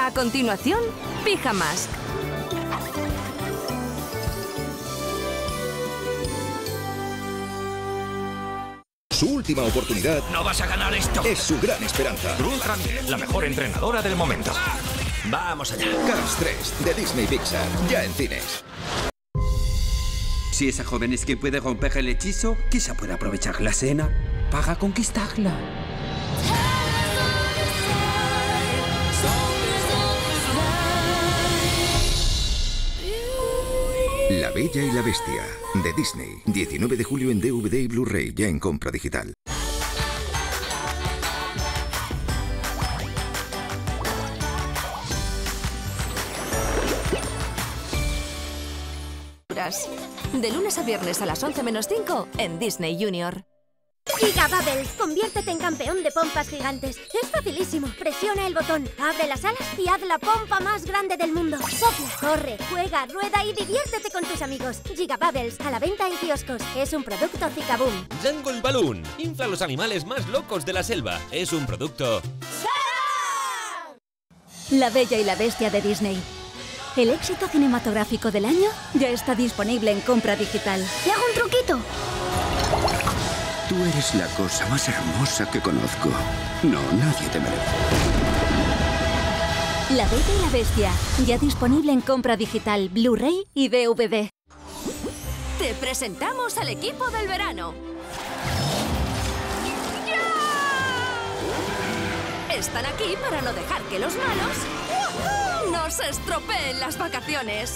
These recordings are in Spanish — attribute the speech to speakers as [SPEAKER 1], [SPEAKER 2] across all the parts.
[SPEAKER 1] A continuación, Pijamask.
[SPEAKER 2] Su última oportunidad.
[SPEAKER 3] ¡No vas a ganar esto!
[SPEAKER 2] Es su gran esperanza.
[SPEAKER 3] Ruth Handler, la mejor entrenadora del momento. Vamos allá.
[SPEAKER 2] Cars 3, de Disney Pixar, ya en cines.
[SPEAKER 4] Si esa joven es quien puede romper el hechizo, quizá pueda aprovechar la cena para conquistarla.
[SPEAKER 2] La Bella y la Bestia, de Disney. 19 de julio en DVD y Blu-ray, ya en compra digital.
[SPEAKER 1] De lunes a viernes a las 11 menos 5 en Disney Junior.
[SPEAKER 5] Giga Bubbles, conviértete en campeón de pompas gigantes. Es facilísimo. Presiona el botón, abre las alas y haz la pompa más grande del mundo. Sopla, corre, juega, rueda y diviértete con tus amigos. Giga Bubbles, a la venta en kioscos. Es un producto Zikaboom.
[SPEAKER 6] Jungle Balloon, infla a los animales más locos de la selva. Es un producto...
[SPEAKER 7] La Bella y la Bestia de Disney. El éxito cinematográfico del año ya está disponible en compra digital.
[SPEAKER 5] ¿Le hago un truquito?
[SPEAKER 4] Tú eres la cosa más hermosa que conozco. No, nadie te merece.
[SPEAKER 7] La Bella y la Bestia, ya disponible en compra digital, Blu-ray y DVD.
[SPEAKER 1] Te presentamos al equipo del verano. ¡Ya! Están aquí para no dejar que los malos nos estropeen las vacaciones.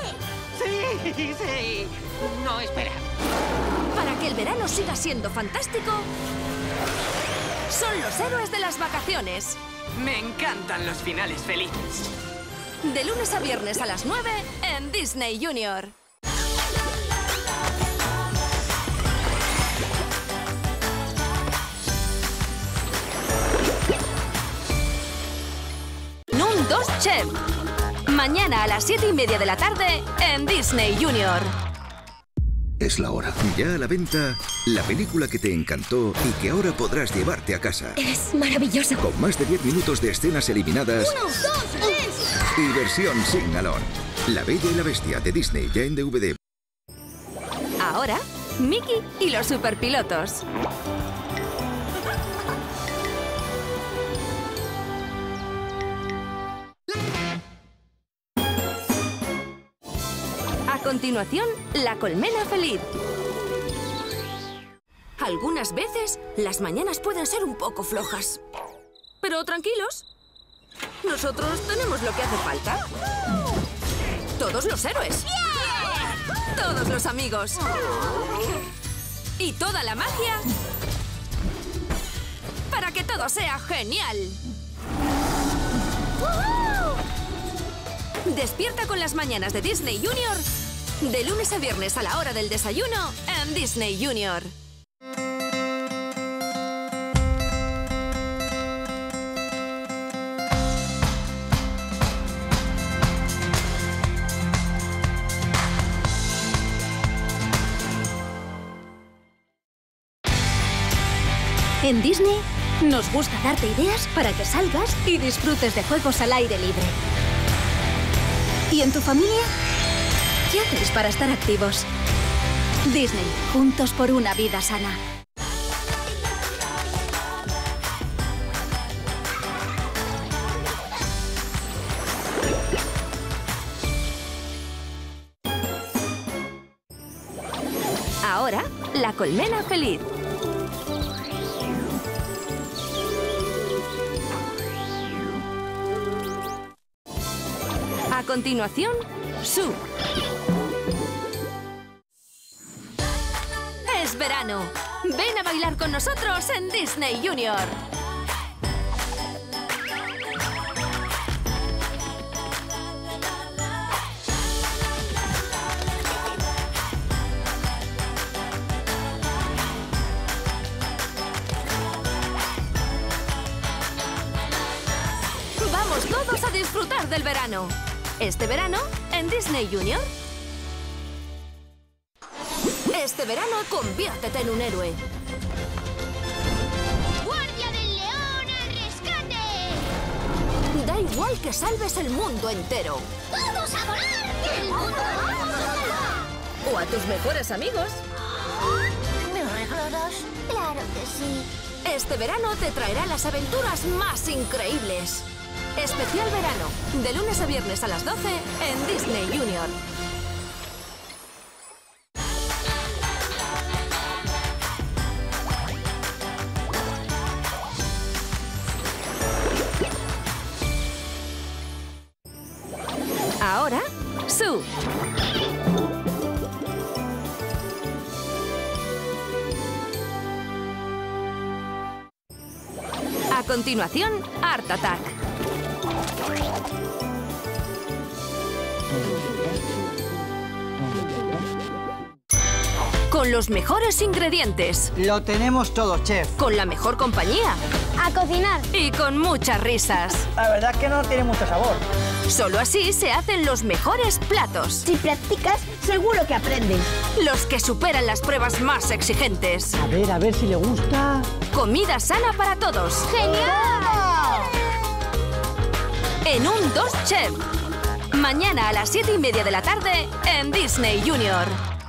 [SPEAKER 8] Sí. No, espera.
[SPEAKER 1] Para que el verano siga siendo fantástico, son los héroes de las vacaciones.
[SPEAKER 8] Me encantan los finales felices.
[SPEAKER 1] De lunes a viernes a las 9 en Disney Junior. Noon 2 Chef. Mañana a las 7:30 de la tarde en Disney Junior.
[SPEAKER 2] Es la hora. Ya a la venta, la película que te encantó y que ahora podrás llevarte a casa.
[SPEAKER 5] Es maravilloso.
[SPEAKER 2] Con más de 10 minutos de escenas eliminadas.
[SPEAKER 5] 1, 2, 3.
[SPEAKER 2] Y versión sing-along. La Bella y la Bestia, de Disney, ya en DVD.
[SPEAKER 1] Ahora, Mickey y los superpilotos. A continuación, la colmena feliz. Algunas veces, las mañanas pueden ser un poco flojas. Pero tranquilos, nosotros tenemos lo que hace falta. Todos los héroes. Todos los amigos. Y toda la magia para que todo sea genial. Despierta con las mañanas de Disney Junior. De lunes a viernes a la hora del desayuno en Disney Junior.
[SPEAKER 7] En Disney nos gusta darte ideas para que salgas y disfrutes de juegos al aire libre. ¿Y en tu familia? ¿Qué haces para estar activos? Disney, juntos por una vida sana.
[SPEAKER 1] Ahora, la colmena feliz. A continuación, Sue. Es verano. Ven a bailar con nosotros en Disney Junior. Vamos todos a disfrutar del verano. Este verano, en Disney Junior. Este verano, conviértete en un héroe.
[SPEAKER 5] ¡Guardia del León al rescate!
[SPEAKER 1] Da igual igual que salves el mundo entero.
[SPEAKER 5] ¡Todos a volar! ¡Que el mundo
[SPEAKER 1] O a tus mejores amigos.
[SPEAKER 5] ¿Me regalas? Claro que sí.
[SPEAKER 1] Este verano te traerá las aventuras más increíbles. Especial verano, de lunes a viernes a las 12 en Disney Junior. Ahora, Sue. A continuación, Art Attack. Con los mejores ingredientes.
[SPEAKER 9] Lo tenemos todo, chef.
[SPEAKER 1] Con la mejor compañía.
[SPEAKER 5] A cocinar.
[SPEAKER 1] Y con muchas risas.
[SPEAKER 9] La verdad es que no tiene mucho sabor.
[SPEAKER 1] Solo así se hacen los mejores platos.
[SPEAKER 5] Si practicas, seguro que aprendes.
[SPEAKER 1] Los que superan las pruebas más exigentes.
[SPEAKER 9] A ver si le gusta.
[SPEAKER 1] Comida sana para todos.
[SPEAKER 5] ¡Genial!
[SPEAKER 1] En un 2 Chef. Mañana a las 7:30 de la tarde en Disney Junior.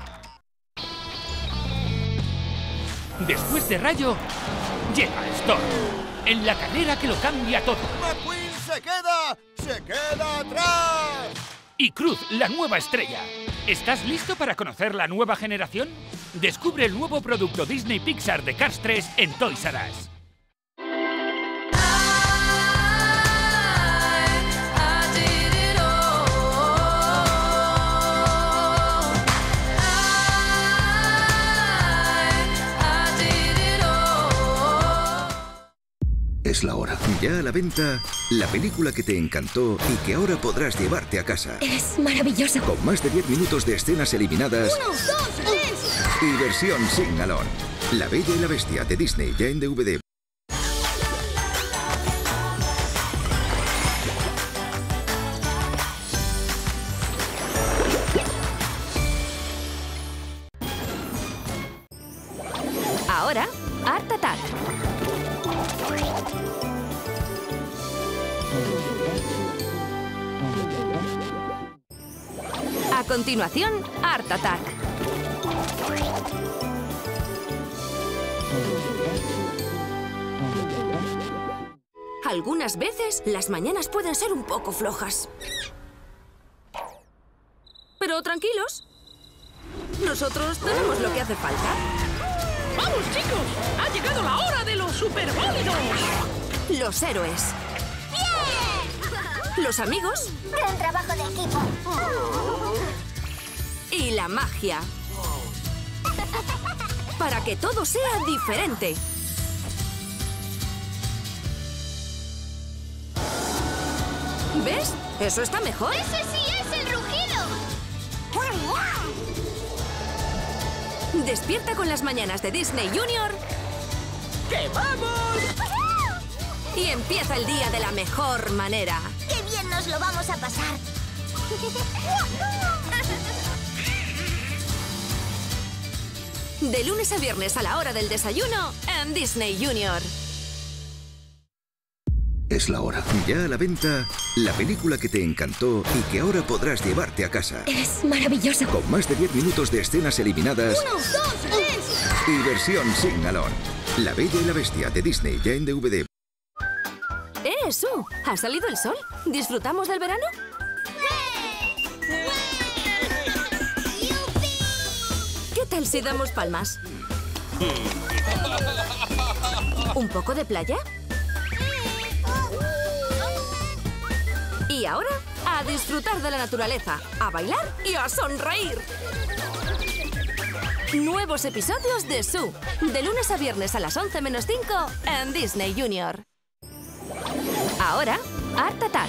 [SPEAKER 10] Después de Rayo, llega Storm. En la carrera que lo cambia todo.
[SPEAKER 11] ¡McQueen se queda atrás!
[SPEAKER 10] Y Cruz, la nueva estrella. ¿Estás listo para conocer la nueva generación? Descubre el nuevo producto Disney Pixar de Cars 3 en Toys R Us.
[SPEAKER 2] Es la hora. Ya a la venta, la película que te encantó y que ahora podrás llevarte a casa.
[SPEAKER 7] Es maravillosa.
[SPEAKER 2] Con más de 10 minutos de escenas eliminadas.
[SPEAKER 5] 1, 2, 3.
[SPEAKER 2] Y versión sing-along. La Bella y la Bestia de Disney, ya en DVD.
[SPEAKER 1] Ahora, Art Attack. A continuación, Art Attack. Algunas veces, las mañanas pueden ser un poco flojas. Pero tranquilos. Nosotros tenemos lo que hace falta.
[SPEAKER 8] ¡Vamos, chicos! ¡Ha llegado la hora de los superbólidos!
[SPEAKER 1] Los héroes. Los amigos.
[SPEAKER 5] Gran trabajo de equipo.
[SPEAKER 1] Y la magia. Para que todo sea diferente. ¿Ves? ¿Eso está mejor?
[SPEAKER 5] ¡Ese sí es el rugido!
[SPEAKER 1] Despierta con las mañanas de Disney Junior.
[SPEAKER 8] ¡Que vamos!
[SPEAKER 1] Y empieza el día de la mejor manera.
[SPEAKER 5] ¡Qué bien nos lo vamos a pasar!
[SPEAKER 1] De lunes a viernes a la hora del desayuno en Disney Junior.
[SPEAKER 2] Es la hora. Ya a la venta, la película que te encantó y que ahora podrás llevarte a casa.
[SPEAKER 7] Es maravillosa.
[SPEAKER 2] Con más de 10 minutos de escenas eliminadas.
[SPEAKER 5] 1, 2, 3.
[SPEAKER 2] Y versión sing-along. La Bella y la Bestia de Disney, ya en DVD.
[SPEAKER 1] Sue, ¿ha salido el sol? ¿Disfrutamos del verano? ¿Qué tal si damos palmas? ¿Un poco de playa? Y ahora, a disfrutar de la naturaleza, a bailar y a sonreír. Nuevos episodios de Sue, de lunes a viernes a las 11 menos 5 en Disney Junior. Ahora, Art Attack.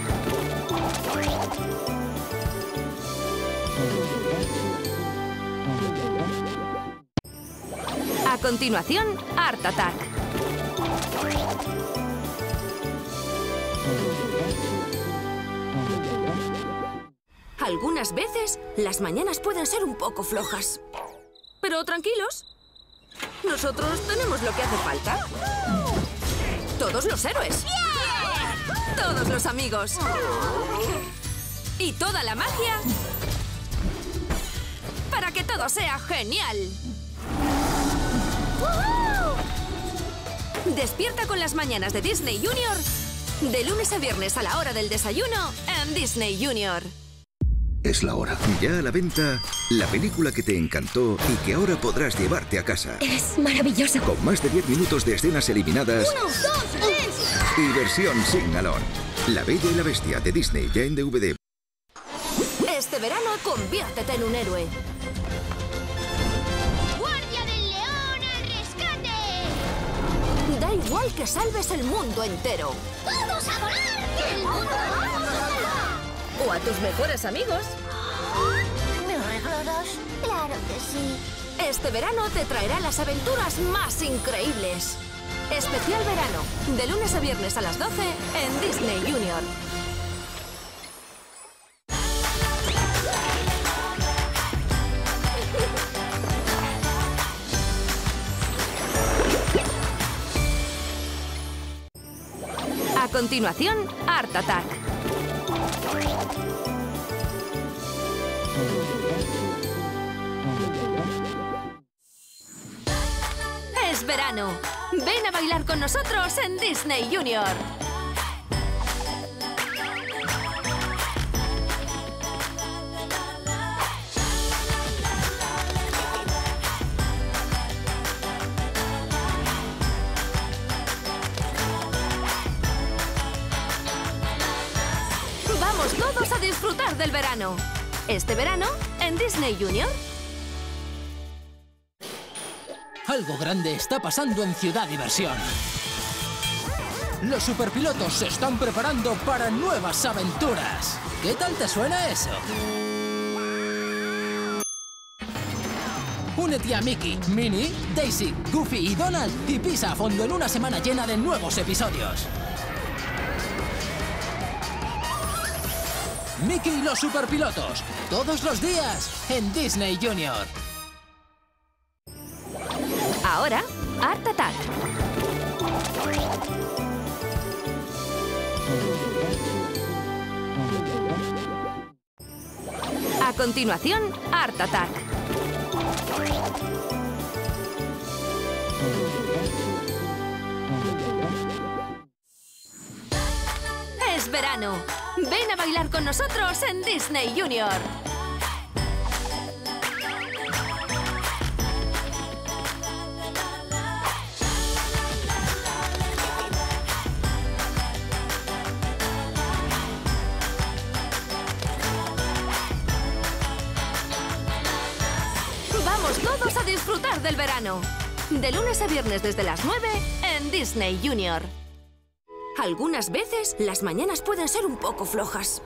[SPEAKER 1] A continuación, Art Attack. Algunas veces, las mañanas pueden ser un poco flojas. Pero tranquilos. Nosotros tenemos lo que hace falta. Todos los héroes. Todos los amigos. Y toda la magia para que todo sea genial. Despierta con las mañanas de Disney Junior de lunes a viernes a la hora del desayuno en Disney Junior.
[SPEAKER 2] Es la hora. Ya a la venta, la película que te encantó y que ahora podrás llevarte a casa.
[SPEAKER 5] Es maravilloso.
[SPEAKER 2] Con más de 10 minutos de escenas eliminadas
[SPEAKER 5] 1, 2, 3.
[SPEAKER 2] y versión sing-along. La Bella y la Bestia de Disney ya en DVD.
[SPEAKER 1] Este verano, conviértete en un héroe.
[SPEAKER 5] ¡Guardia del León al rescate!
[SPEAKER 1] Da igual que salves el mundo entero.
[SPEAKER 5] ¡Todos a volar! ¡El mundo!
[SPEAKER 1] O a tus mejores amigos.
[SPEAKER 5] ¿Me arreglo dos? Claro que sí.
[SPEAKER 1] Este verano te traerá las aventuras más increíbles. Especial verano, de lunes a viernes a las 12 en Disney Junior. A continuación, Art Attack. Es verano. Ven a bailar con nosotros en Disney Junior. Vamos todos a disfrutar del verano. Este verano en Disney Junior.
[SPEAKER 12] Algo grande está pasando en Ciudad Diversión. Los superpilotos se están preparando para nuevas aventuras. ¿Qué tal te suena eso? Únete a Mickey, Minnie, Daisy, Goofy y Donald y pisa a fondo en una semana llena de nuevos episodios. Mickey y los superpilotos, todos los días en Disney Junior.
[SPEAKER 1] Ahora, Art Attack. A continuación, Art Attack. Es verano. Ven a bailar con nosotros en Disney Junior. Vamos todos a disfrutar del verano. De lunes a viernes desde las 9 en Disney Junior. Algunas veces las mañanas pueden ser un poco flojas.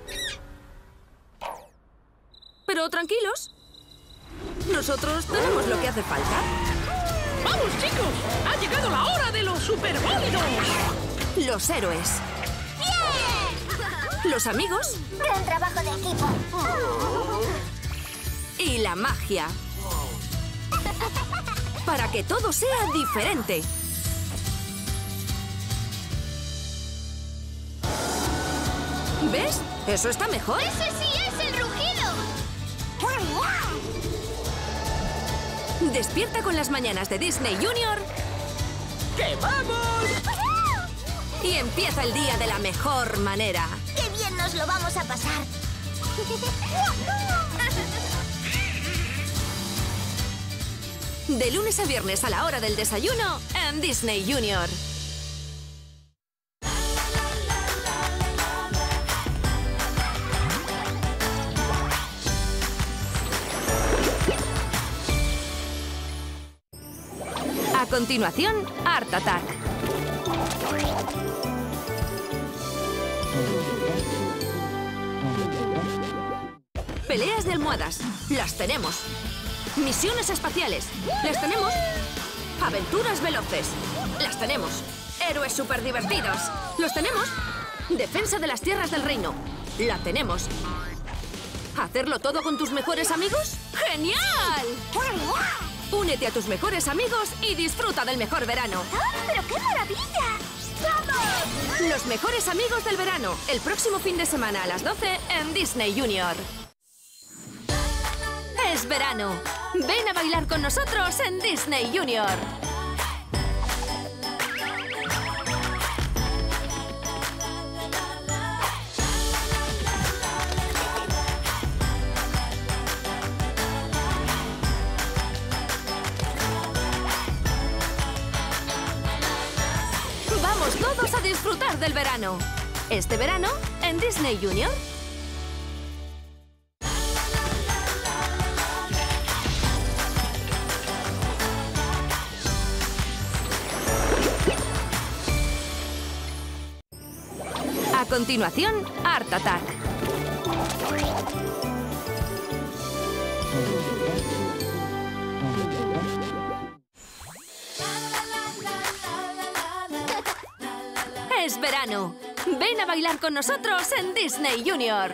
[SPEAKER 1] Pero tranquilos. Nosotros tenemos lo que hace falta.
[SPEAKER 8] ¡Vamos, chicos! ¡Ha llegado la hora de los superbólidos!
[SPEAKER 1] Los héroes.
[SPEAKER 5] ¡Bien!
[SPEAKER 1] Los amigos.
[SPEAKER 5] Gran trabajo de equipo.
[SPEAKER 1] Y la magia. Para que todo sea diferente. ¿Ves? ¿Eso está mejor?
[SPEAKER 5] ¡Ese sí es el rugido!
[SPEAKER 1] Despierta con las mañanas de Disney Junior.
[SPEAKER 8] ¡Que vamos!
[SPEAKER 1] Y empieza el día de la mejor manera.
[SPEAKER 5] ¡Qué bien nos lo vamos a pasar!
[SPEAKER 1] De lunes a viernes a la hora del desayuno en Disney Junior. A continuación, Art Attack. Peleas de almohadas. Las tenemos. Misiones espaciales. Las tenemos. Aventuras veloces. Las tenemos. Héroes súper divertidos. Los tenemos. Defensa de las tierras del reino. La tenemos. ¿Hacerlo todo con tus mejores amigos? ¡Genial! Únete a tus mejores amigos y disfruta del mejor verano.
[SPEAKER 5] ¡Oh, pero qué maravilla! ¡Vamos!
[SPEAKER 1] Los mejores amigos del verano. El próximo fin de semana a las 12 en Disney Junior. Es verano. Ven a bailar con nosotros en Disney Junior. Vamos todos a disfrutar del verano. Este verano en Disney Junior. A continuación, Art Attack. Es verano. Ven a bailar con nosotros en Disney Junior.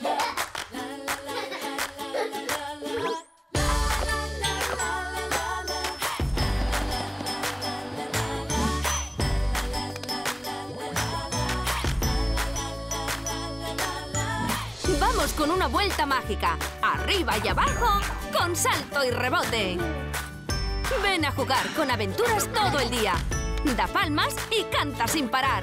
[SPEAKER 1] Vamos con una vuelta mágica, arriba y abajo, con salto y rebote. Ven a jugar con aventuras todo el día. Da palmas y canta sin parar.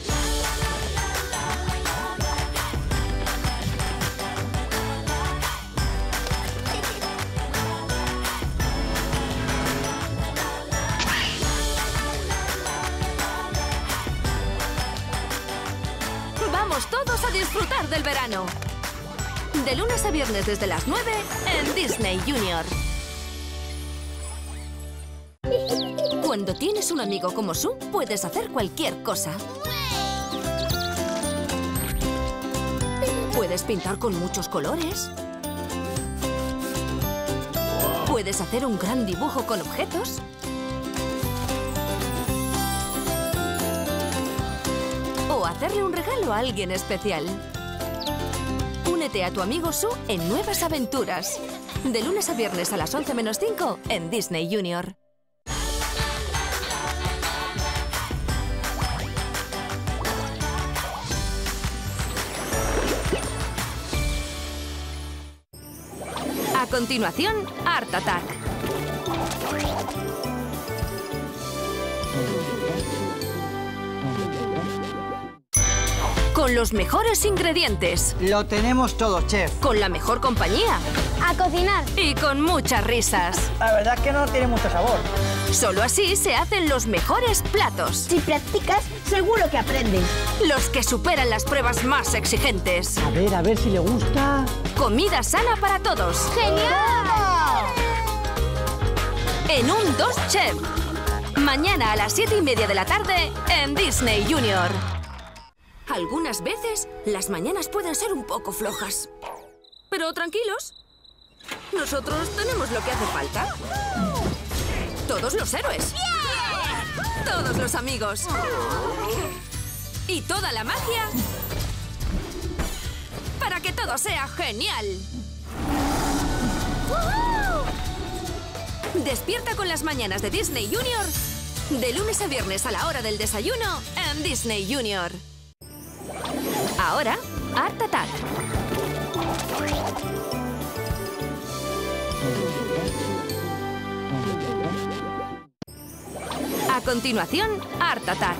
[SPEAKER 1] Vamos todos a disfrutar del verano. De lunes a viernes desde las 9 en Disney Junior. Cuando tienes un amigo como Sue, puedes hacer cualquier cosa. Puedes pintar con muchos colores. Puedes hacer un gran dibujo con objetos. O hacerle un regalo a alguien especial. Únete a tu amigo Sue en nuevas aventuras. De lunes a viernes a las 11:05 en Disney Junior. A continuación, Art Attack. Con los mejores ingredientes.
[SPEAKER 9] Lo tenemos todo, chef.
[SPEAKER 1] Con la mejor compañía.
[SPEAKER 5] A cocinar.
[SPEAKER 1] Y con muchas risas.
[SPEAKER 9] La verdad es que no tiene mucho sabor.
[SPEAKER 1] Solo así se hacen los mejores platos.
[SPEAKER 5] Si practicas, seguro que aprendes.
[SPEAKER 1] Los que superan las pruebas más exigentes.
[SPEAKER 9] A ver si le gusta.
[SPEAKER 1] Comida sana para todos.
[SPEAKER 5] ¡Genial!
[SPEAKER 1] En un 2 Chef. Mañana a las 7:30 de la tarde en Disney Junior. Algunas veces las mañanas pueden ser un poco flojas. Pero tranquilos. Nosotros tenemos lo que hace falta. Todos los héroes. Todos los amigos. Y toda la magia para que todo sea genial. Despierta con las mañanas de Disney Junior. De lunes a viernes a la hora del desayuno en Disney Junior. Ahora, Art Attack. A continuación, Art Attack.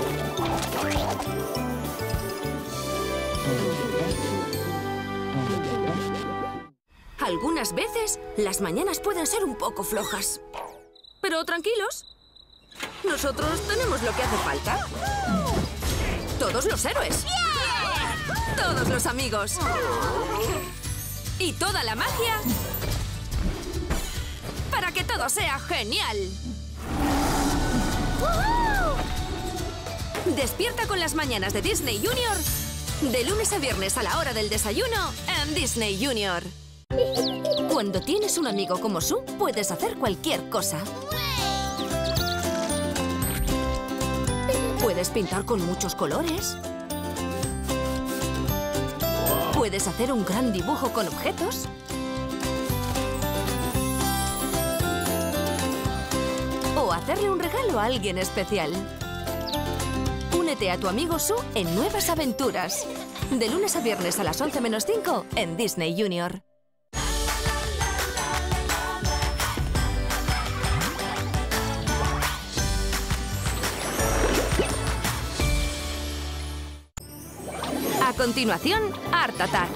[SPEAKER 1] Algunas veces, las mañanas pueden ser un poco flojas. Pero tranquilos. Nosotros tenemos lo que hace falta. Todos los héroes. Todos los amigos. Y toda la magia para que todo sea genial. Despierta con las mañanas de Disney Junior. De lunes a viernes a la hora del desayuno en Disney Junior. Cuando tienes un amigo como Sue, puedes hacer cualquier cosa. Puedes pintar con muchos colores. Puedes hacer un gran dibujo con objetos. O hacerle un regalo a alguien especial. Únete Únete a tu amigo Sue en Nuevas Aventuras. De lunes a viernes a las 11:05 en Disney Junior. A continuación, Art Attack.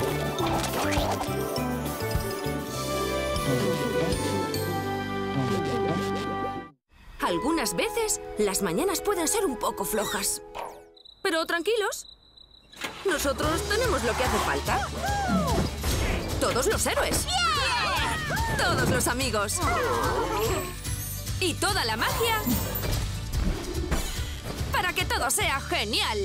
[SPEAKER 1] Algunas veces, las mañanas pueden ser un poco flojas. Pero tranquilos, nosotros tenemos lo que hace falta. Todos los héroes. Todos los amigos. Y toda la magia para que todo sea genial.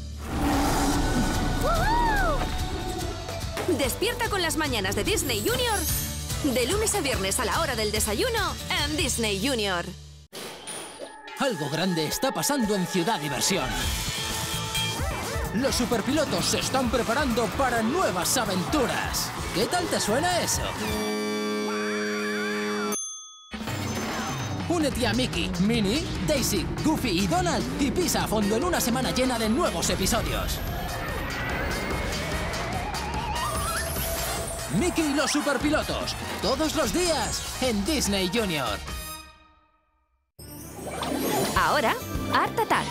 [SPEAKER 1] Despierta con las mañanas de Disney Junior. De lunes a viernes a la hora del desayuno en Disney Junior.
[SPEAKER 12] Algo grande está pasando en Ciudad Diversión. Los superpilotos se están preparando para nuevas aventuras. ¿Qué tal te suena eso? Únete a Mickey, Minnie, Daisy, Goofy y Donald y pisa a fondo en una semana llena de nuevos episodios. Mickey y los superpilotos, todos los días en Disney Junior.
[SPEAKER 1] Ahora, Art Attack.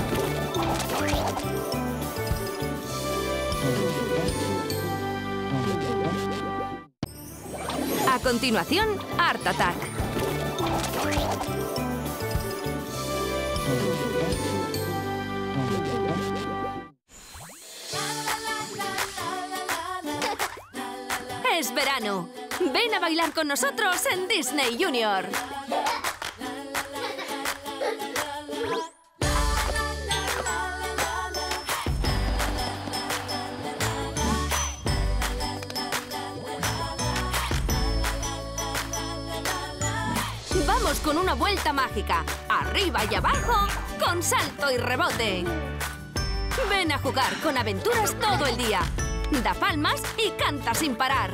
[SPEAKER 1] A continuación, Art Attack. Es verano. Ven a bailar con nosotros en Disney Junior. Vamos con una vuelta mágica, arriba y abajo, con salto y rebote. Ven a jugar con aventuras todo el día. Da palmas y canta sin parar.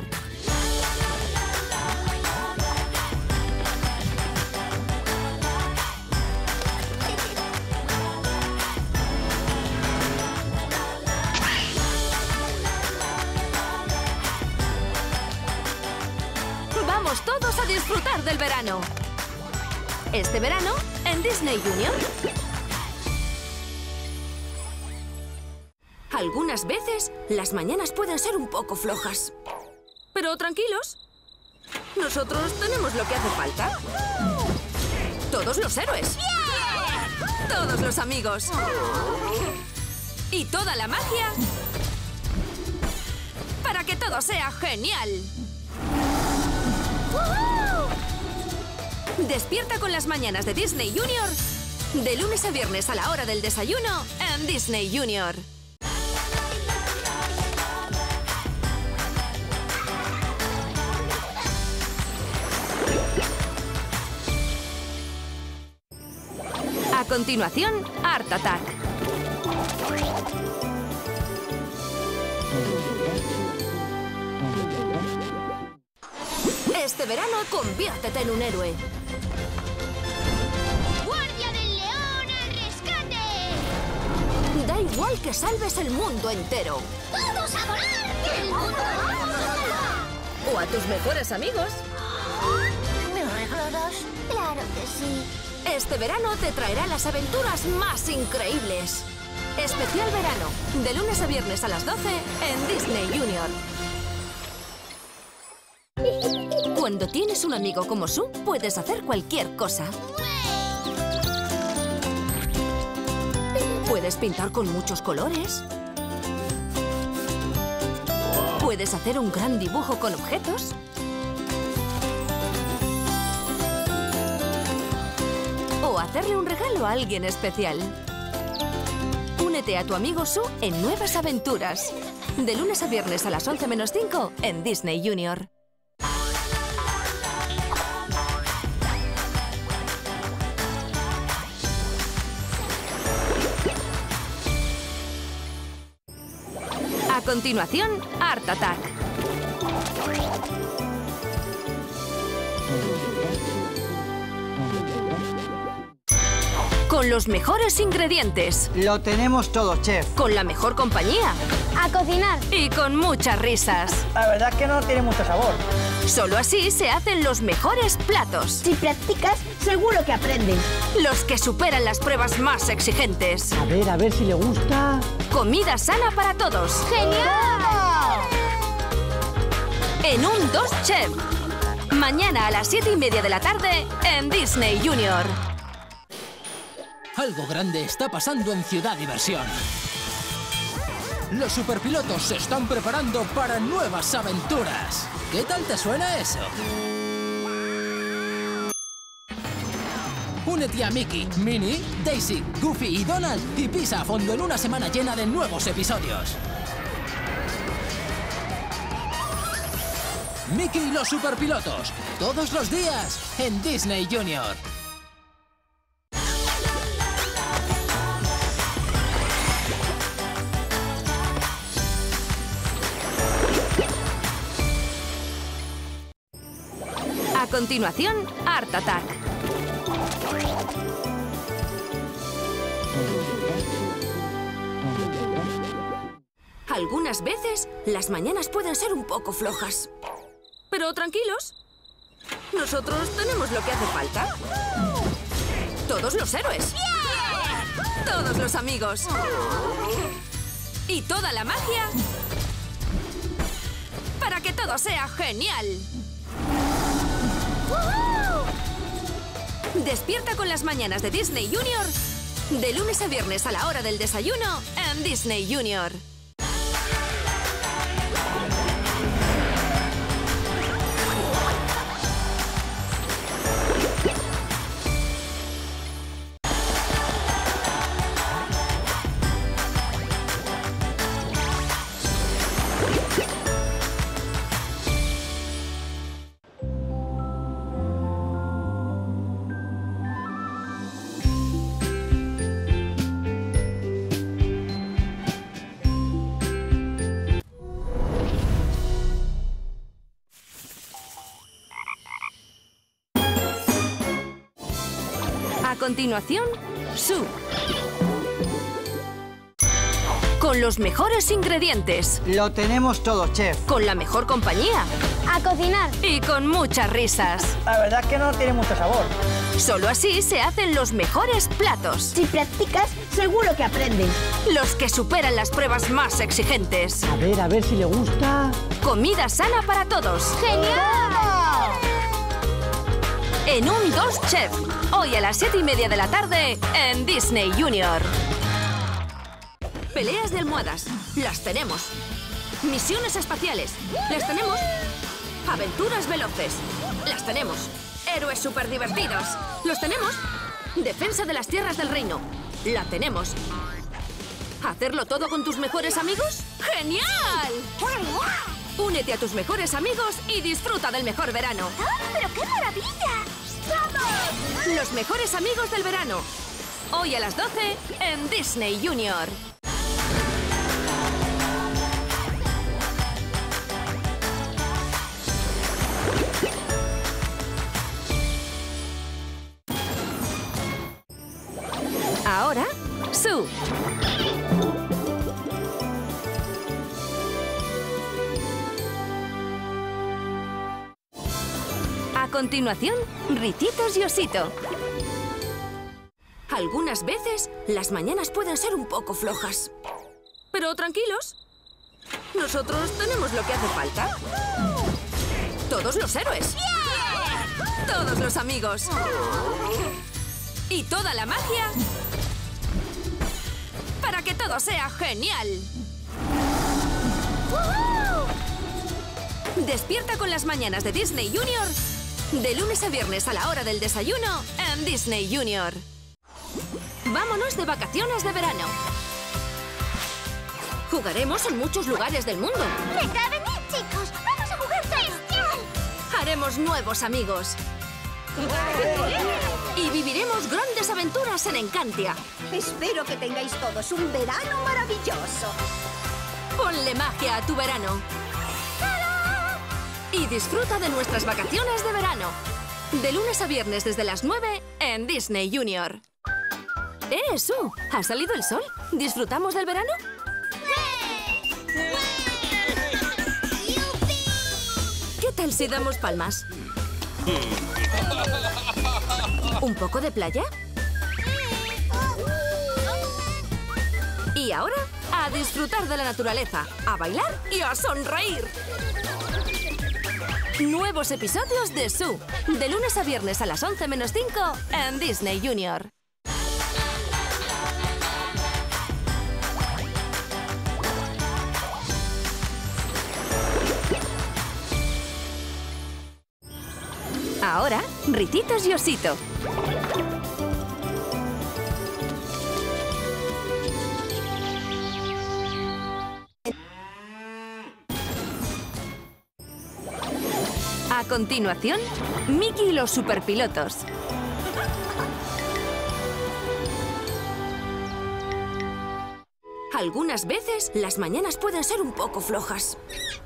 [SPEAKER 1] Vamos todos a disfrutar del verano. Este verano, en Disney Junior. Algunas veces, las mañanas pueden ser un poco flojas. Pero tranquilos, nosotros tenemos lo que hace falta. Todos los héroes. Todos los amigos. Y toda la magia para que todo sea genial. Despierta con las mañanas de Disney Junior. De lunes a viernes a la hora del desayuno en Disney Junior. A continuación, Art Attack. Este verano, conviértete en un héroe.
[SPEAKER 5] ¡Guardia del León al rescate!
[SPEAKER 1] Da igual que salves el mundo entero.
[SPEAKER 5] ¡Todos a volar! ¡El mundo lo vamos a salvar!
[SPEAKER 1] O a tus mejores amigos.
[SPEAKER 5] ¿Me regalo dos? Claro que sí.
[SPEAKER 1] Este verano te traerá las aventuras más increíbles. Especial verano, de lunes a viernes a las 12 en Disney Junior. Cuando tienes un amigo como Sue, puedes hacer cualquier cosa. Puedes pintar con muchos colores. Puedes hacer un gran dibujo con objetos. O hacerle un regalo a alguien especial. Únete a tu amigo Sue en Nuevas Aventuras. De lunes a viernes a las 11:05 en Disney Junior. A continuación, Art Attack. Con los mejores ingredientes.
[SPEAKER 9] Lo tenemos todo, chef.
[SPEAKER 1] Con la mejor compañía.
[SPEAKER 5] A cocinar.
[SPEAKER 1] Y con muchas risas.
[SPEAKER 9] La verdad es que no tiene mucho sabor.
[SPEAKER 1] Solo así se hacen los mejores platos.
[SPEAKER 5] Si practicas, seguro que aprendes.
[SPEAKER 1] Los que superan las pruebas más exigentes.
[SPEAKER 9] A ver si le gusta.
[SPEAKER 1] Comida sana para todos.
[SPEAKER 5] ¡Genial!
[SPEAKER 1] En un 2 Chef. Mañana a las 7:30 de la tarde en Disney Junior.
[SPEAKER 12] Algo grande está pasando en Ciudad Diversión. Los superpilotos se están preparando para nuevas aventuras. ¿Qué tal te suena eso? Únete a Mickey, Minnie, Daisy, Goofy y Donald y pisa a fondo en una semana llena de nuevos episodios. Mickey y los superpilotos, todos los días en Disney Junior.
[SPEAKER 1] A continuación, Art Attack. Algunas veces, las mañanas pueden ser un poco flojas. Pero tranquilos, nosotros tenemos lo que hace falta. Todos los héroes. Todos los amigos. Y toda la magia para que todo sea genial. Despierta con las mañanas de Disney Junior, de lunes a viernes a la hora del desayuno en Disney Junior. A continuación, Sue. Con los mejores ingredientes.
[SPEAKER 9] Lo tenemos todo, chef.
[SPEAKER 1] Con la mejor compañía.
[SPEAKER 5] A cocinar.
[SPEAKER 1] Y con muchas risas.
[SPEAKER 9] La verdad es que no tiene mucho sabor.
[SPEAKER 1] Solo así se hacen los mejores platos.
[SPEAKER 5] Si practicas, seguro que aprendes.
[SPEAKER 1] Los que superan las pruebas más exigentes.
[SPEAKER 9] A ver si le gusta.
[SPEAKER 1] Comida sana para todos.
[SPEAKER 5] ¡Genial!
[SPEAKER 1] En un 2 Chef. Hoy a las 7:30 de la tarde en Disney Junior. Peleas de almohadas. Las tenemos. Misiones espaciales. Las tenemos. Aventuras veloces. Las tenemos. Héroes súper divertidos. Los tenemos. Defensa de las tierras del reino. La tenemos. ¿Hacerlo todo con tus mejores amigos? ¡Genial! Únete a tus mejores amigos y disfruta del mejor verano.
[SPEAKER 5] ¡Pero qué maravilla! ¡Vamos!
[SPEAKER 1] Los mejores amigos del verano. Hoy a las 12 en Disney Junior. Ahora, Sue. A continuación, Ricitos y Osito. Algunas veces, las mañanas pueden ser un poco flojas. Pero tranquilos, nosotros tenemos lo que hace falta. Todos los héroes. Todos los amigos. Y toda la magia para que todo sea genial. Despierta con las mañanas de Disney Junior, de lunes a viernes a la hora del desayuno en Disney Junior. Vámonos de vacaciones de verano. Jugaremos en muchos lugares del mundo.
[SPEAKER 5] ¡Venga, venid, chicos! ¡Vamos a jugar genial!
[SPEAKER 1] Haremos nuevos amigos. Y viviremos grandes aventuras en Encantia.
[SPEAKER 13] Espero que tengáis todos un verano maravilloso.
[SPEAKER 1] Ponle magia a tu verano. ¡Tarán! Y disfruta de nuestras vacaciones de verano. De lunes a viernes desde las 9 en Disney Junior. Sue! ¿Ha salido el sol? ¿Disfrutamos del verano? ¿Qué tal si damos palmas? ¿Un poco de playa? Y ahora, a disfrutar de la naturaleza, a bailar y a sonreír. Nuevos episodios de Sue, de lunes a viernes a las 11 menos 5 en Disney Junior. Ahora, Ricitos y Osito. A continuación, Mickey y los superpilotos. Algunas veces, las mañanas pueden ser un poco flojas.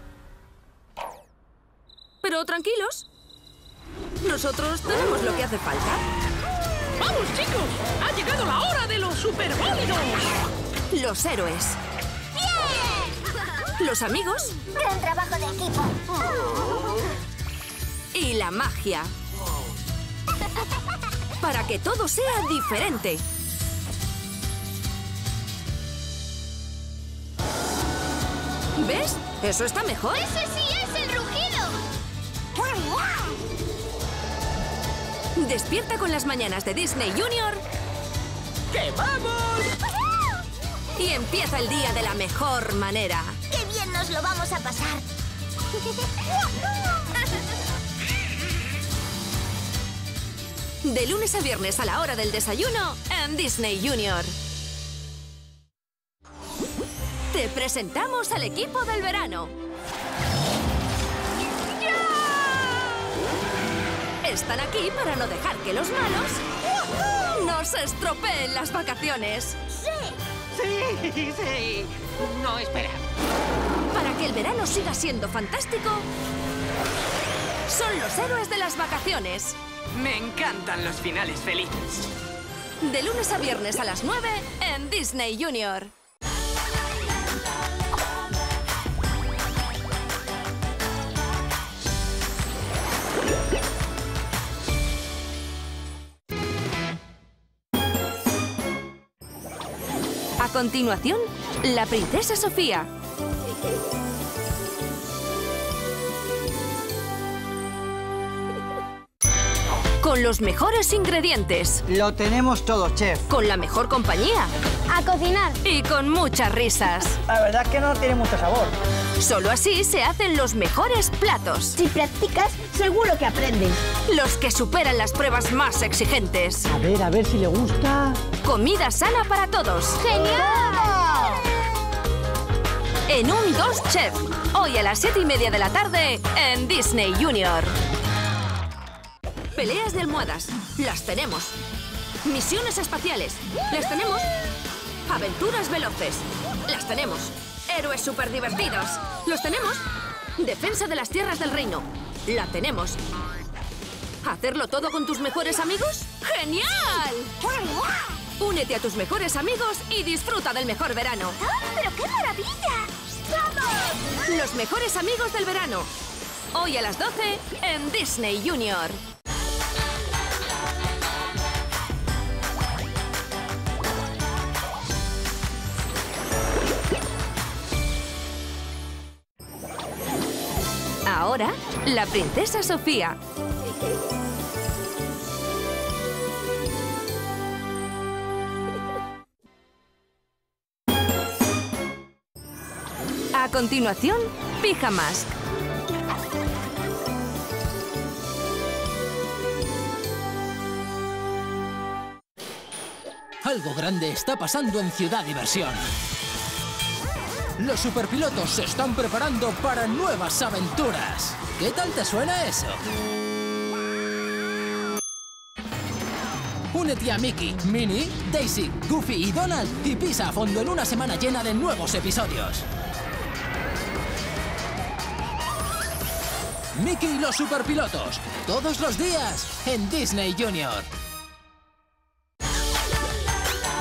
[SPEAKER 1] Pero tranquilos. Nosotros tenemos lo que hace falta.
[SPEAKER 8] ¡Vamos, chicos! ¡Ha llegado la hora de los superbólidos!
[SPEAKER 1] Los héroes.
[SPEAKER 5] ¡Bien!
[SPEAKER 1] Los amigos.
[SPEAKER 5] Gran trabajo de equipo.
[SPEAKER 1] Y la magia. Para que todo sea diferente. ¿Ves? ¿Eso está mejor?
[SPEAKER 5] ¡Ese sí es el rugido!
[SPEAKER 1] Despierta con las mañanas de Disney Junior.
[SPEAKER 8] ¡Que vamos!
[SPEAKER 1] Y empieza el día de la mejor manera.
[SPEAKER 5] ¡Qué bien nos lo vamos a pasar!
[SPEAKER 1] De lunes a viernes a la hora del desayuno en Disney Junior. Te presentamos al equipo del verano. Están aquí para no dejar que los malos nos estropeen las vacaciones.
[SPEAKER 14] Sí. No, espera.
[SPEAKER 1] Para que el verano siga siendo fantástico, son los héroes de las vacaciones.
[SPEAKER 14] Me encantan los finales felices.
[SPEAKER 1] De lunes a viernes a las 9 en Disney Junior. A continuación, la princesa Sofía. Con los mejores ingredientes.
[SPEAKER 9] Lo tenemos todo, chef.
[SPEAKER 1] Con la mejor compañía.
[SPEAKER 5] ¡A cocinar!
[SPEAKER 1] Y con muchas risas.
[SPEAKER 9] La verdad es que no tiene mucho sabor.
[SPEAKER 1] Solo así se hacen los mejores platos.
[SPEAKER 13] Si practicas, seguro que aprendes.
[SPEAKER 1] Los que superan las pruebas más exigentes.
[SPEAKER 9] A ver si le gusta.
[SPEAKER 1] Comida sana para todos.
[SPEAKER 5] ¡Genial!
[SPEAKER 1] En un 2 Chef. Hoy a las 7:30 de la tarde en Disney Junior. Peleas de almohadas. Las tenemos. Misiones espaciales. Las tenemos. Aventuras veloces. Las tenemos. Héroes súper divertidos. Los tenemos. Defensa de las tierras del reino. La tenemos. ¿Hacerlo todo con tus mejores amigos? ¡Genial! Únete a tus mejores amigos y disfruta del mejor verano.
[SPEAKER 5] ¡Oh, pero qué maravilla! ¡Vamos!
[SPEAKER 1] Los mejores amigos del verano. Hoy a las 12 en Disney Junior. Ahora, la princesa Sofía. A continuación, Pijamask.
[SPEAKER 12] Algo grande está pasando en Ciudad Diversión. Los superpilotos se están preparando para nuevas aventuras. ¿Qué tal te suena eso? Únete a Mickey, Minnie, Daisy, Goofy y Donald y pisa a fondo en una semana llena de nuevos episodios. Mickey y los superpilotos, todos los días en Disney Junior.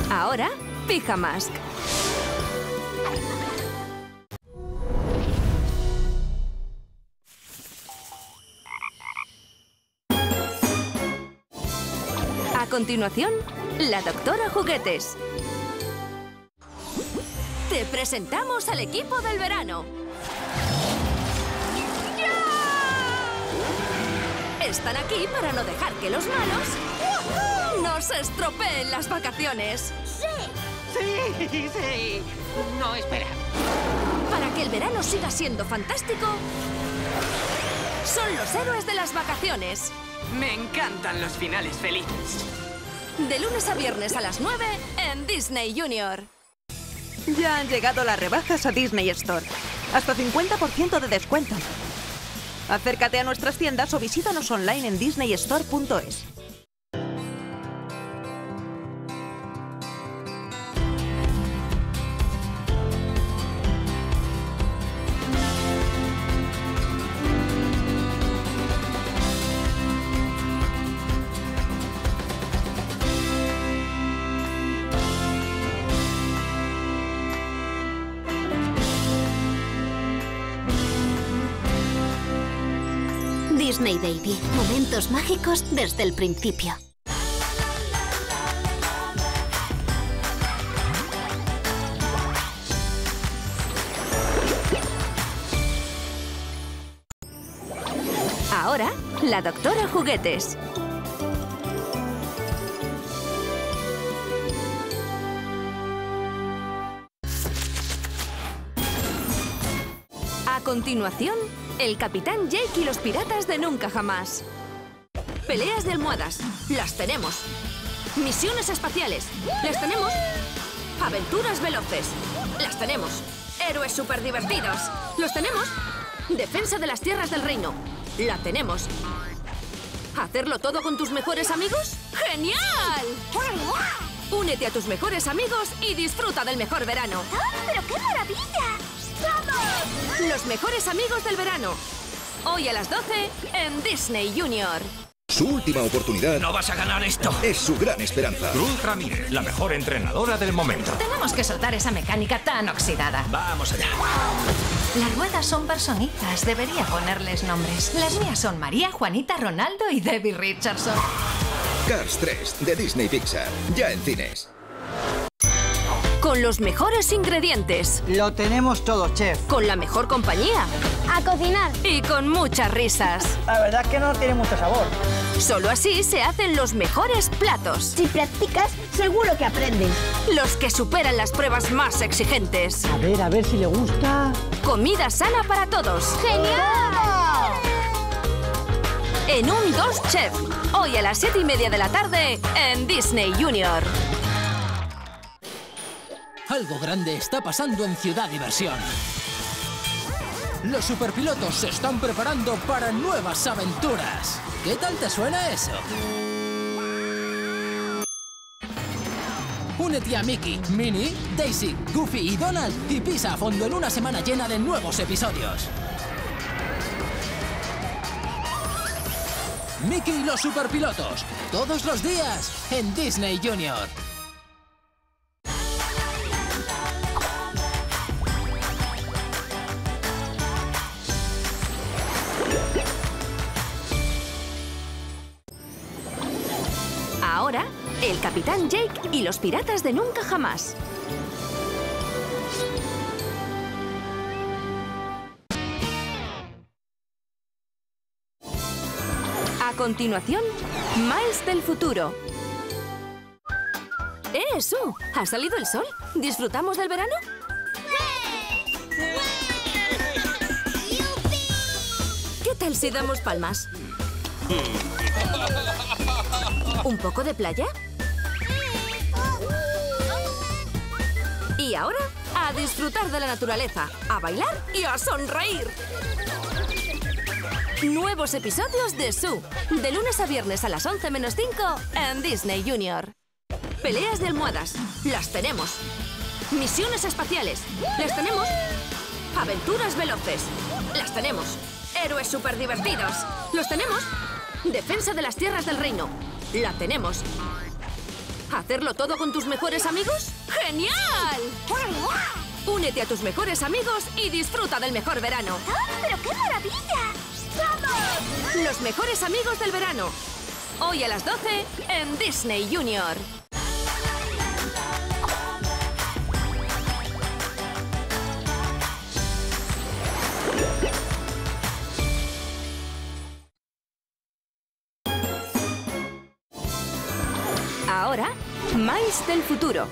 [SPEAKER 1] Ahora, Pijamask. A continuación, la Doctora Juguetes. Te presentamos al equipo del verano. Están aquí para no dejar que los malos nos estropeen las vacaciones.
[SPEAKER 14] Sí. No, espera.
[SPEAKER 1] Para que el verano siga siendo fantástico, son los héroes de las vacaciones.
[SPEAKER 14] Me encantan los finales felices.
[SPEAKER 1] De lunes a viernes a las 9 en Disney Junior.
[SPEAKER 15] Ya han llegado las rebajas a Disney Store. Hasta 50% de descuento. Acércate a nuestras tiendas o visítanos online en disneystore.es.
[SPEAKER 7] Disney Baby. Momentos mágicos desde el principio.
[SPEAKER 1] Ahora, la Doctora Juguetes. A continuación, el Capitán Jake y los piratas de Nunca Jamás. Peleas de almohadas. Las tenemos. Misiones espaciales. Las tenemos. Aventuras veloces. Las tenemos. Héroes súper divertidos. Los tenemos. Defensa de las tierras del reino. La tenemos. ¿Hacerlo todo con tus mejores amigos? ¡Genial! Únete a tus mejores amigos y disfruta del mejor verano.
[SPEAKER 5] ¡Pero qué maravilla! ¡Vamos!
[SPEAKER 1] Los mejores amigos del verano. Hoy a las 12 en Disney Junior.
[SPEAKER 2] Su última oportunidad.
[SPEAKER 3] No vas a ganar esto.
[SPEAKER 2] Es su gran esperanza.
[SPEAKER 3] Ruth Ramírez, la mejor entrenadora del momento.
[SPEAKER 16] Tenemos que soltar esa mecánica tan oxidada.
[SPEAKER 3] Vamos allá.
[SPEAKER 16] Las ruedas son personitas. Debería ponerles nombres. Las mías son María, Juanita, Ronaldo y Debbie Richardson.
[SPEAKER 2] Cars 3 de Disney Pixar. Ya en cines.
[SPEAKER 1] Con los mejores ingredientes.
[SPEAKER 9] Lo tenemos todo, chef.
[SPEAKER 1] Con la mejor compañía.
[SPEAKER 5] A cocinar.
[SPEAKER 1] Y con muchas risas.
[SPEAKER 9] La verdad es que no tiene mucho sabor.
[SPEAKER 1] Solo así se hacen los mejores platos.
[SPEAKER 5] Si practicas, seguro que aprendes.
[SPEAKER 1] Los que superan las pruebas más exigentes.
[SPEAKER 9] A ver si le gusta.
[SPEAKER 1] Comida sana para todos.
[SPEAKER 5] ¡Genial!
[SPEAKER 1] En un 2 Chef. Hoy a las 7:30 de la tarde en Disney Junior.
[SPEAKER 12] Algo grande está pasando en Ciudad Diversión. Los superpilotos se están preparando para nuevas aventuras. ¿Qué tal te suena eso? Únete a Mickey, Minnie, Daisy, Goofy y Donald y pisa a fondo en una semana llena de nuevos episodios. Mickey y los superpilotos, todos los días en Disney Junior.
[SPEAKER 1] Ahora, el Capitán Jake y los piratas de Nunca Jamás. A continuación, Miles del futuro. Sue! ¿Ha salido el sol? ¿Disfrutamos del verano? ¿Qué tal si damos palmas? ¿Un poco de playa? Y ahora, a disfrutar de la naturaleza, a bailar y a sonreír. Nuevos episodios de Sue, de lunes a viernes a las 11 menos 5 en Disney Junior. Peleas de almohadas, las tenemos. Misiones espaciales, las tenemos. Aventuras veloces, las tenemos. Héroes súper divertidos, los tenemos. Defensa de las tierras del reino, la tenemos. ¿Hacerlo todo con tus mejores amigos? ¡Genial! Únete a tus mejores amigos y disfruta del mejor verano.
[SPEAKER 5] ¡Pero qué maravilla! ¡Vamos!
[SPEAKER 1] Los mejores amigos del verano. Hoy a las 12 en Disney Junior. Ahora, Miles del futuro.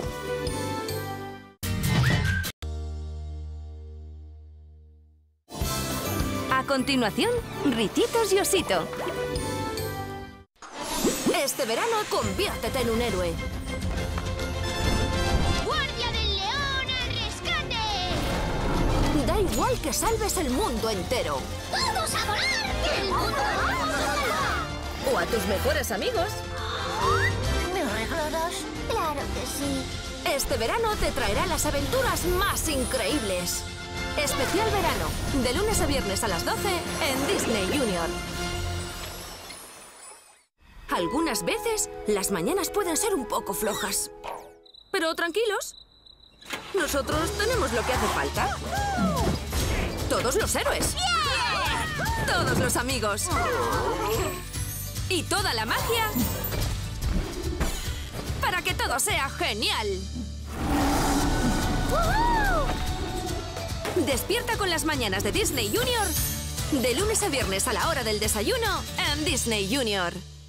[SPEAKER 1] A continuación, Ricitos y Osito. Este verano, conviértete en un héroe.
[SPEAKER 5] ¡Guardia del León al rescate!
[SPEAKER 1] Da igual que salves el mundo entero.
[SPEAKER 5] ¡Todos a volar! ¡El mundo vamos a salvar!
[SPEAKER 1] O a tus mejores amigos.
[SPEAKER 5] ¿Me regalas? Claro que sí.
[SPEAKER 1] Este verano te traerá las aventuras más increíbles. Especial verano, de lunes a viernes a las 12 en Disney Junior. Algunas veces, las mañanas pueden ser un poco flojas. Pero tranquilos, nosotros tenemos lo que hace falta. Todos los héroes. Todos los amigos. Y toda la magia para que todo sea genial. Despierta con las mañanas de Disney Junior, de lunes a viernes a la hora del desayuno en Disney Junior.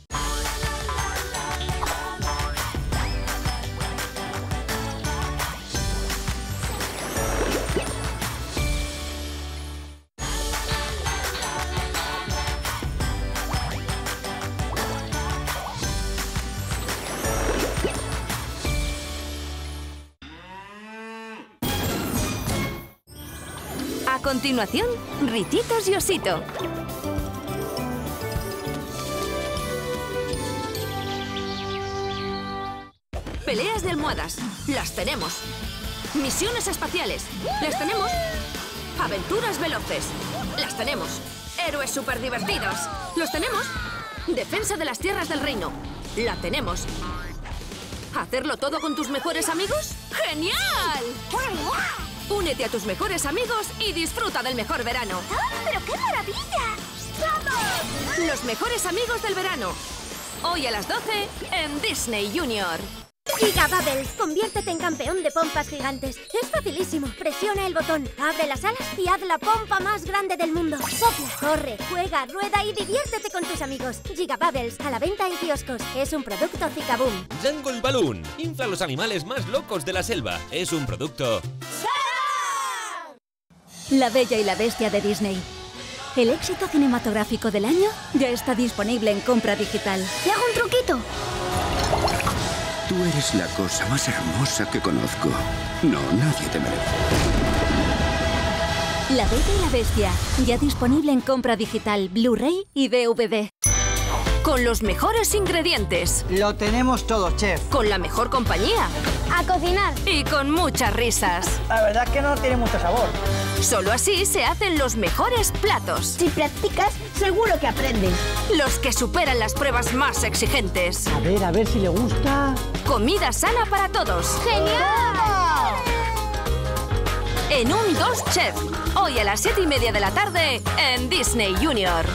[SPEAKER 1] A continuación, Ricitos y Osito. Peleas de almohadas. Las tenemos. Misiones espaciales. Las tenemos. Aventuras veloces. Las tenemos. Héroes súper divertidos. Los tenemos. Defensa de las tierras del reino. La tenemos. ¿Hacerlo todo con tus mejores amigos? ¡Genial! Únete a tus mejores amigos y disfruta del mejor verano.
[SPEAKER 5] ¡Pero qué maravilla! ¡Vamos!
[SPEAKER 1] Los mejores amigos del verano. Hoy a las 12 en Disney Junior.
[SPEAKER 5] Giga Bubbles, conviértete en campeón de pompas gigantes. Es facilísimo. Presiona el botón, abre las alas y haz la pompa más grande del mundo. Sopla, corre, juega, rueda y diviértete con tus amigos. Giga Bubbles, a la venta en kioscos. Es un producto Zikaboom.
[SPEAKER 6] Jungle Balloon. Infla los animales más locos de la selva. Es un producto...
[SPEAKER 7] La Bella y la Bestia de Disney. El éxito cinematográfico del año ya está disponible en compra digital.
[SPEAKER 5] ¿Le hago un truquito?
[SPEAKER 2] Tú eres la cosa más hermosa que conozco. No, nadie te merece.
[SPEAKER 7] La Bella y la Bestia, ya disponible en compra digital, Blu-ray y DVD.
[SPEAKER 1] Con los mejores ingredientes.
[SPEAKER 9] Lo tenemos todo, chef.
[SPEAKER 1] Con la mejor compañía.
[SPEAKER 5] A cocinar.
[SPEAKER 1] Y con muchas risas.
[SPEAKER 9] La verdad es que no tiene mucho sabor.
[SPEAKER 1] Solo así se hacen los mejores platos.
[SPEAKER 13] Si practicas, seguro que aprendes.
[SPEAKER 1] Los que superan las pruebas más exigentes.
[SPEAKER 9] A ver si le gusta.
[SPEAKER 1] Comida sana para todos.
[SPEAKER 5] ¡Genial!
[SPEAKER 1] En un 2 Chef. Hoy a las 7:30 de la tarde en Disney Junior.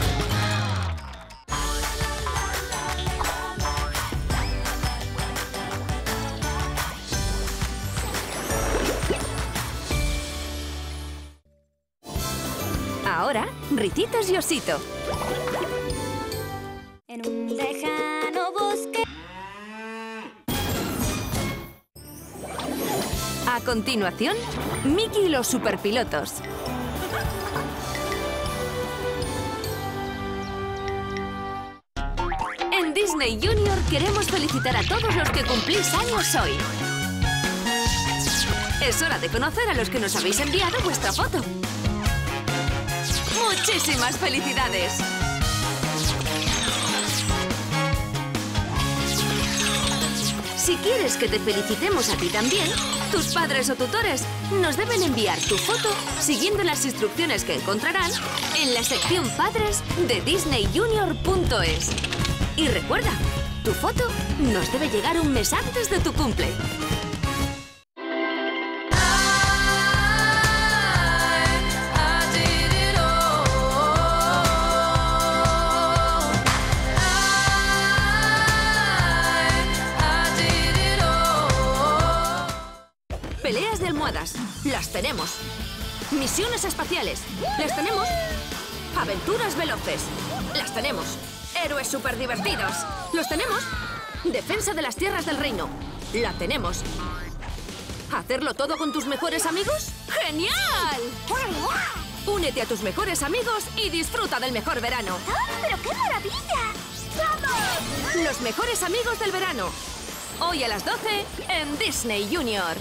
[SPEAKER 1] Ahora, Ricitos y Osito.
[SPEAKER 5] En un lejano bosque.
[SPEAKER 1] A continuación, Mickey y los superpilotos. En Disney Junior queremos felicitar a todos los que cumplís años hoy. Es hora de conocer a los que nos habéis enviado vuestra foto. ¡Muchísimas felicidades! Si quieres que te felicitemos a ti también, tus padres o tutores nos deben enviar tu foto siguiendo las instrucciones que encontrarán en la sección Padres de DisneyJunior.es. Y recuerda, Tu foto nos debe llegar un mes antes de tu cumple. Peleas de almohadas. Las tenemos. Misiones espaciales. Las tenemos. Aventuras veloces. Las tenemos. Héroes súper divertidos. ¿Los tenemos? Defensa de las tierras del reino. La tenemos. ¿Hacerlo todo con tus mejores amigos? ¡Genial! Únete a tus mejores amigos y disfruta del mejor verano.
[SPEAKER 5] ¡Pero qué maravilla! ¡Vamos!
[SPEAKER 1] Los mejores amigos del verano. Hoy a las 12 en Disney Junior.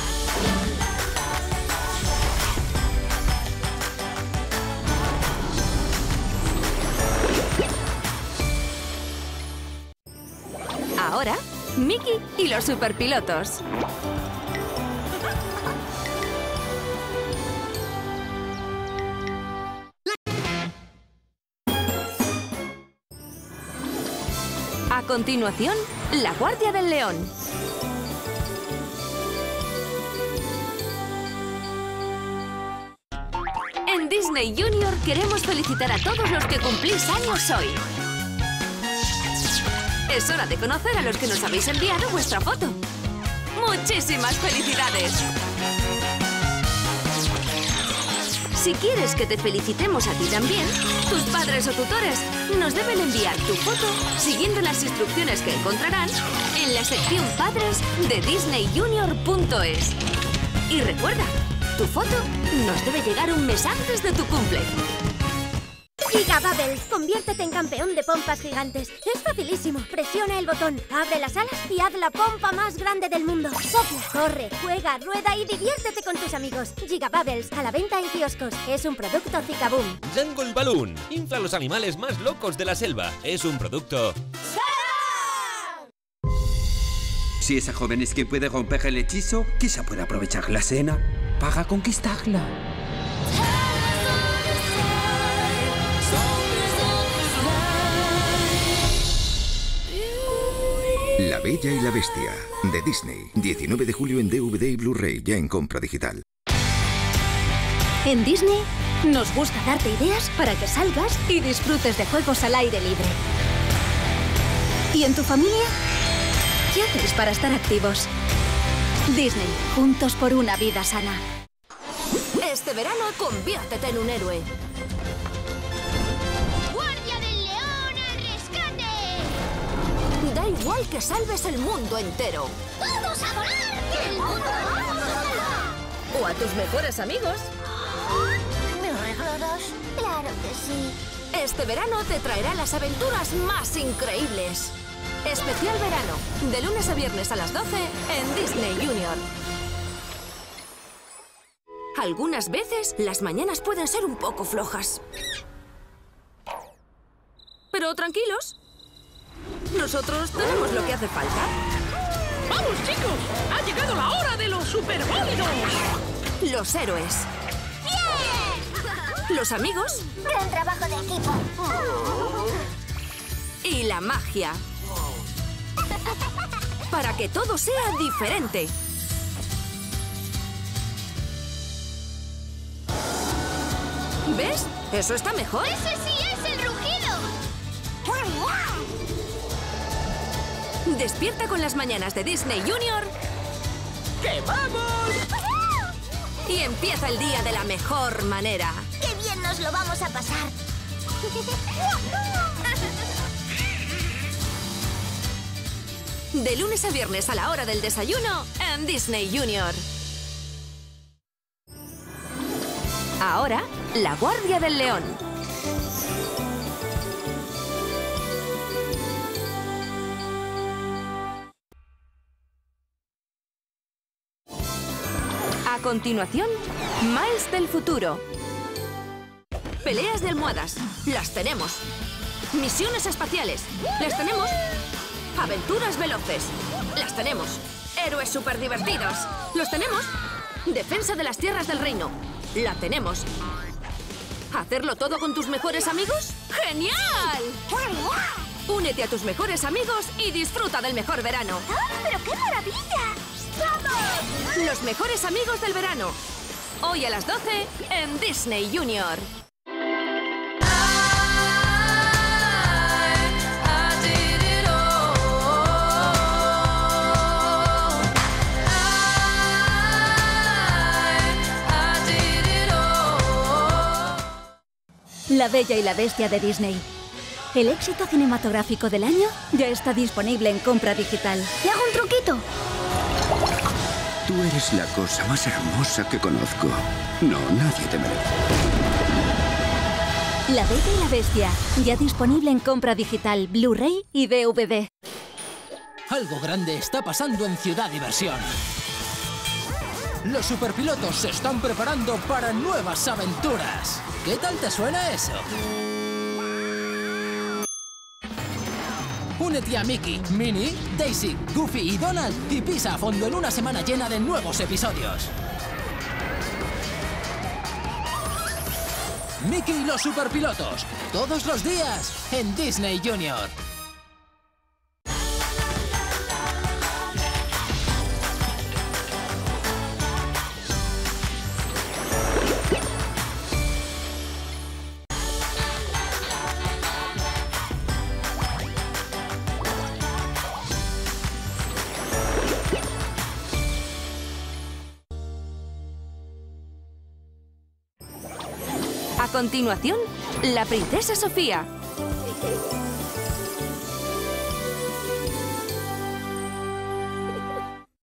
[SPEAKER 1] Ahora, Mickey y los superpilotos. A continuación, la Guardia del León. En Disney Junior queremos felicitar a todos los que cumplís años hoy. Es hora de conocer a los que nos habéis enviado vuestra foto. ¡Muchísimas felicidades! Si quieres que te felicitemos a ti también, tus padres o tutores nos deben enviar tu foto siguiendo las instrucciones que encontrarán en la sección Padres de DisneyJunior.es. Y recuerda, tu foto nos debe llegar un mes antes de tu cumple.
[SPEAKER 5] Giga Bubbles, conviértete en campeón de pompas gigantes. Es facilísimo. Presiona el botón, abre las alas y haz la pompa más grande del mundo. Sopla, corre, juega, rueda y diviértete con tus amigos. Giga Bubbles, a la venta en kioscos. Es un producto Zikaboom.
[SPEAKER 6] Jungle Balloon. Infla los animales más locos de la selva. Es un producto...
[SPEAKER 4] Si esa joven es quien puede romper el hechizo, quizá pueda aprovechar la cena para conquistarla.
[SPEAKER 2] La Bella y la Bestia, de Disney. 19 de julio en DVD y Blu-ray, ya en compra digital.
[SPEAKER 7] En Disney nos gusta darte ideas para que salgas y disfrutes de juegos al aire libre. ¿Y en tu familia? ¿Qué haces para estar activos? Disney, juntos por una vida sana.
[SPEAKER 1] Este verano, conviértete en un héroe.
[SPEAKER 5] ¡Guardia del León al rescate!
[SPEAKER 1] Da igual que salves el mundo entero.
[SPEAKER 5] ¡Todos a volar! ¡El mundo lo vamos a salvar!
[SPEAKER 1] O a tus mejores amigos.
[SPEAKER 5] ¿Me regalarás? Claro que sí.
[SPEAKER 1] Este verano te traerá las aventuras más increíbles. Especial verano, de lunes a viernes a las 12 en Disney Junior. Algunas veces las mañanas pueden ser un poco flojas. Pero tranquilos, nosotros tenemos lo que hace falta.
[SPEAKER 8] ¡Vamos, chicos! ¡Ha llegado la hora de los superbólidos!
[SPEAKER 1] Los héroes.
[SPEAKER 5] ¡Bien!
[SPEAKER 1] Los amigos.
[SPEAKER 5] ¡Gran trabajo de equipo!
[SPEAKER 1] Y la magia. Para que todo sea diferente. ¿Ves? ¿Eso está mejor?
[SPEAKER 5] ¡Ese sí es el rugido!
[SPEAKER 1] Despierta con las mañanas de Disney Junior.
[SPEAKER 8] ¡Que vamos!
[SPEAKER 1] Y empieza el día de la mejor manera.
[SPEAKER 5] ¡Qué bien nos lo vamos a pasar!
[SPEAKER 1] De lunes a viernes a la hora del desayuno en Disney Junior. Ahora, la Guardia del León. A continuación, Miles del futuro. Peleas de almohadas. Las tenemos. Misiones espaciales. Las tenemos. Aventuras veloces. Las tenemos. Héroes súper divertidos. Los tenemos. Defensa de las tierras del reino. La tenemos. ¿Hacerlo todo con tus mejores amigos? ¡Genial! Únete a tus mejores amigos y disfruta del mejor verano.
[SPEAKER 5] ¡Ah, pero qué maravilla! ¡Vamos!
[SPEAKER 1] Los mejores amigos del verano. Hoy a las 12 en Disney Junior.
[SPEAKER 7] La Bella y la Bestia de Disney. El éxito cinematográfico del año ya está disponible en compra digital.
[SPEAKER 5] ¿Le hago un truquito?
[SPEAKER 2] Tú eres la cosa más hermosa que conozco. No, nadie te merece.
[SPEAKER 7] La Bella y la Bestia, ya disponible en compra digital, Blu-ray y DVD.
[SPEAKER 12] Algo grande está pasando en Ciudad Diversión. Los superpilotos se están preparando para nuevas aventuras. ¿Qué tal te suena eso? Únete a Mickey, Minnie, Daisy, Goofy y Donald y pisa a fondo en una semana llena de nuevos episodios. Mickey y los superpilotos, todos los días en Disney Junior.
[SPEAKER 1] A continuación, la princesa Sofía.